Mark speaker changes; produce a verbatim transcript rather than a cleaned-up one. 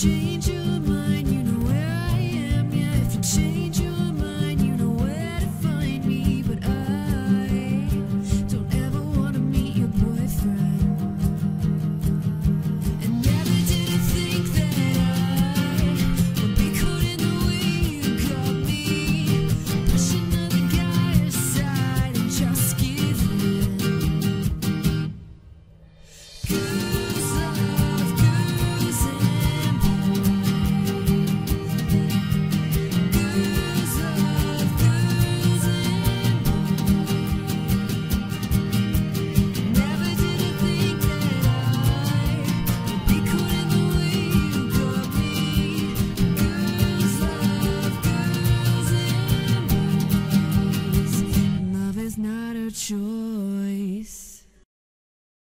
Speaker 1: change your mind, you know where I am. Yeah, if you change your mind, you know where to find me. But I don't ever wanna meet your boyfriend. And never did I think that I would be caught in the way you got me. Push another guy aside and just give in. Girls love girls and boys. Girls love girls and boys. Never did I think that I would be caught in the way you got me. Girls love girls and boys. Love is not a choice.